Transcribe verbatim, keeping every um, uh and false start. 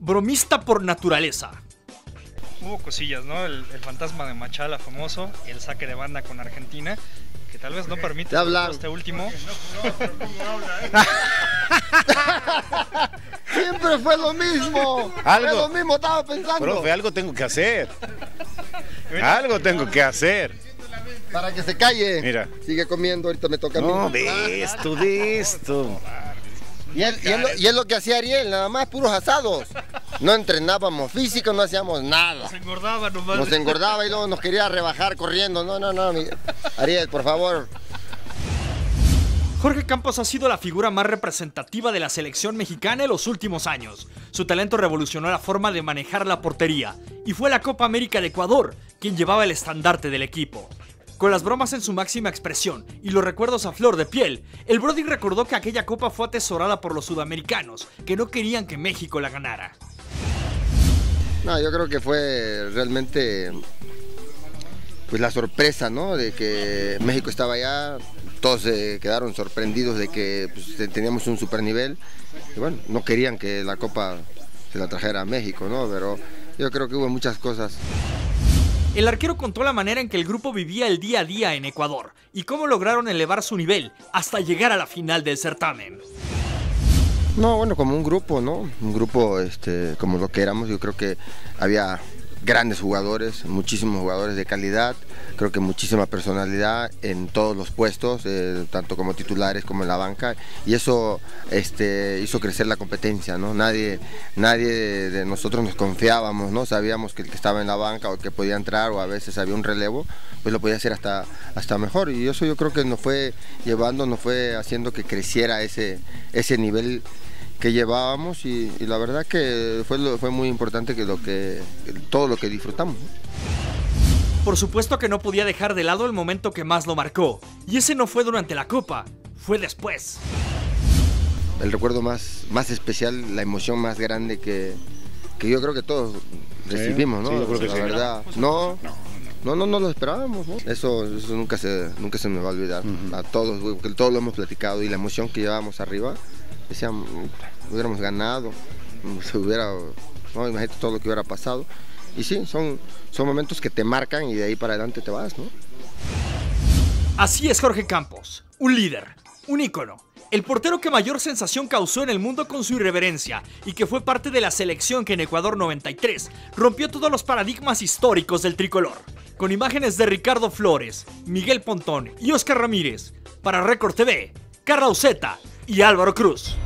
bromista por naturaleza. Hubo cosillas, ¿no? El, el fantasma de Machala famoso, el saque de banda con Argentina, que tal vez no permite este último. Siempre fue lo mismo. Algo, fue lo mismo estaba pensando. Profe, algo tengo que hacer. Algo tengo que hacer. Para que se calle. Mira. Sigue comiendo, ahorita me toca a mí. No, de esto, de esto. Y es, y, es lo, y es lo que hacía Ariel, nada más puros asados. No entrenábamos físico, no hacíamos nada. Nos engordaba nomás. Nos engordaba y luego nos quería rebajar corriendo. No, no, no. Mi... Ariel, por favor. Jorge Campos ha sido la figura más representativa de la selección mexicana en los últimos años. Su talento revolucionó la forma de manejar la portería y fue la Copa América de Ecuador quien llevaba el estandarte del equipo. Con las bromas en su máxima expresión y los recuerdos a flor de piel, el Brody recordó que aquella copa fue atesorada por los sudamericanos, que no querían que México la ganara. No, yo creo que fue realmente pues la sorpresa, ¿no? De que México estaba allá, todos se quedaron sorprendidos de que pues, teníamos un super nivel. Y bueno, no querían que la copa se la trajera a México, ¿no? Pero yo creo que hubo muchas cosas. El arquero contó la manera en que el grupo vivía el día a día en Ecuador y cómo lograron elevar su nivel hasta llegar a la final del certamen. No, bueno, como un grupo, ¿no? Un grupo este, como lo que éramos, yo creo que había grandes jugadores, muchísimos jugadores de calidad, creo que muchísima personalidad en todos los puestos, eh, tanto como titulares como en la banca, y eso este, hizo crecer la competencia, ¿no? Nadie, nadie de nosotros nos confiábamos, ¿no? Sabíamos que el que estaba en la banca o que podía entrar o a veces había un relevo, pues lo podía hacer hasta, hasta mejor, y eso yo creo que nos fue llevando, nos fue haciendo que creciera ese, ese nivel que llevábamos y, y la verdad que fue, lo, fue muy importante que lo que todo lo que disfrutamos. Por supuesto que no podía dejar de lado el momento que más lo marcó, y ese no fue durante la Copa, fue después. El recuerdo más, más especial, la emoción más grande que, que yo creo que todos recibimos, ¿no? Sí, yo creo que la sí. verdad, no, no, no, no lo esperábamos, ¿no? Eso, eso nunca se, nunca se me va a olvidar. Uh-huh. A todos, porque todos lo hemos platicado y la emoción que llevábamos arriba. Decíamos, hubiéramos ganado, se hubiera, no, imagínate todo lo que hubiera pasado. Y sí, son, son momentos que te marcan y de ahí para adelante te vas, ¿no? Así es Jorge Campos, un líder, un ícono, el portero que mayor sensación causó en el mundo con su irreverencia y que fue parte de la selección que en Ecuador noventa y tres rompió todos los paradigmas históricos del tricolor. Con imágenes de Ricardo Flores, Miguel Pontón y Oscar Ramírez, para Record T V, Carla Uceta y Álvaro Cruz.